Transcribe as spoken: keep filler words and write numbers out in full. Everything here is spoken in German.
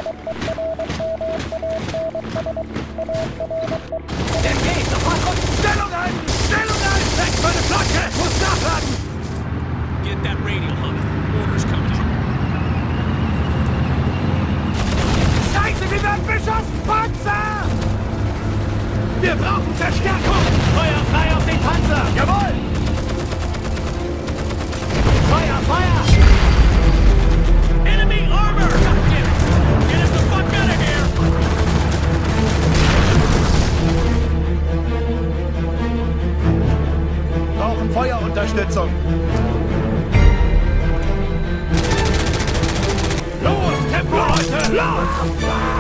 Der geht, sofort runter! Stellung ein! Stellung ein! Weg von der Flagge! Muss nachladen! Get that radio humming. Orders coming in. Scheiße, wir werden beschossen! Panzer! Wir brauchen Verstärkung! Feuer frei auf den Panzer! Jawohl! Feuer, Feuer! Enemy armor! Goddammit! Get us the fuck out of here! Brauchen Feuerunterstützung! Los, Tempo, Leute! Los!